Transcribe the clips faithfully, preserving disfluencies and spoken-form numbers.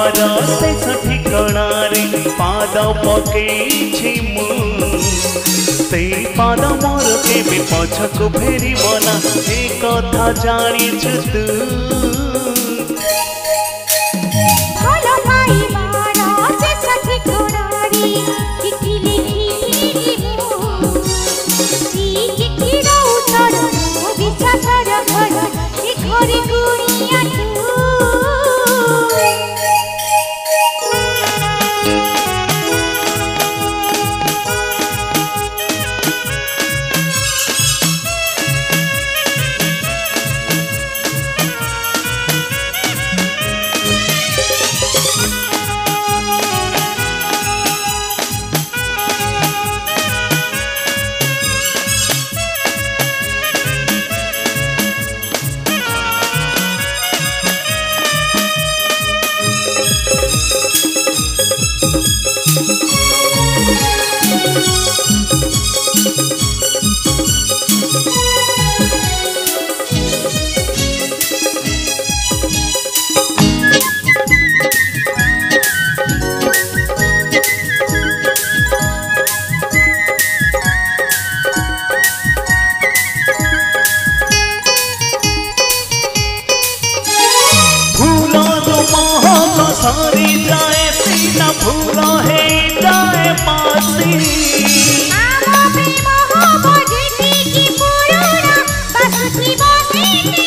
पाइबार शेष ठिकणार पाद पकेइछि मु से पाद मोर केबे पछकु फेरिबना ए कथा जानिछु तू भलो पाइबार शेष ठिकणार चिठी लिखिबो सी चिठीर उत्तर मो विश्वासर घर ए घरे गुणिया सारी जाए सीना भूला है जाए पासी आमा प्रेम हो बजेती की पुराना बसती बसेती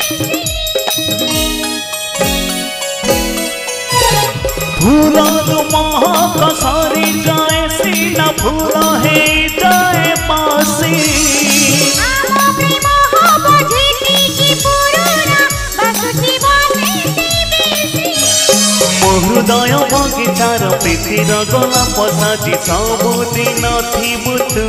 भूला तो महक सारी जाए सीना भूला है जाए पासी आमा प्रेम हो बजेती की पुराना बसती बसेती हृदय बगिचार प्रीतिर गोलाप साजी सबुदिन थिबु तू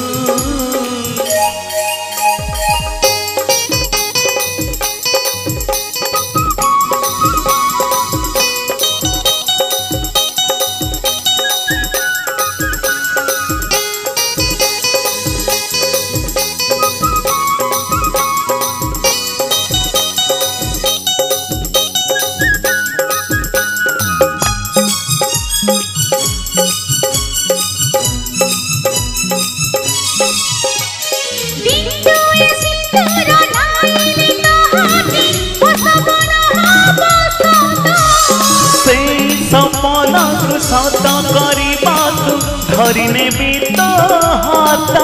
सपना सत करने धरिने भी तो हाथ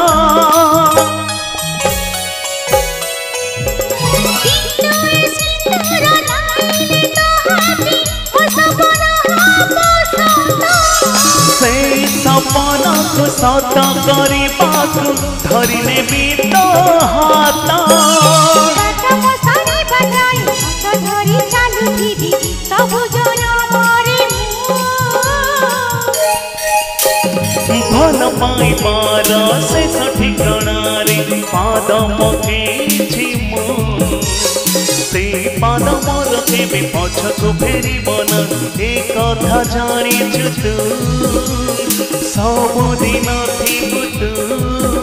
से सपना सत करने धरिने भी तो हाथ भल पाइबार शेष ठिकणार पाद पकेइछि मु से पाद मोर केबे पछकु फेरिबना ए कथा जानिछु तू सबुदिन थिबु तू।